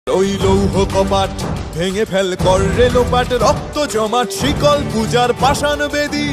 ওই লৌহ কপাট ভেঙে ফেল কর রে লোপাট, রক্ত জমাট শিকল পূজার পাষাণ বেদী।